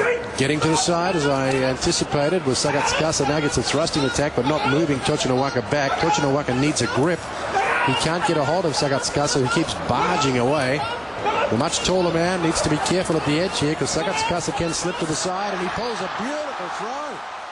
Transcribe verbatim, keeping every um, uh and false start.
Getting to the side, as I anticipated, was Sagatsukasa. Now gets a thrusting attack, but not moving Tochinawaka back. Tochinawaka needs a grip. He can't get a hold of Sagatsukasa, who keeps barging away. The much taller man needs to be careful at the edge here, because Sagatsukasa can slip to the side, and he pulls a beautiful throw.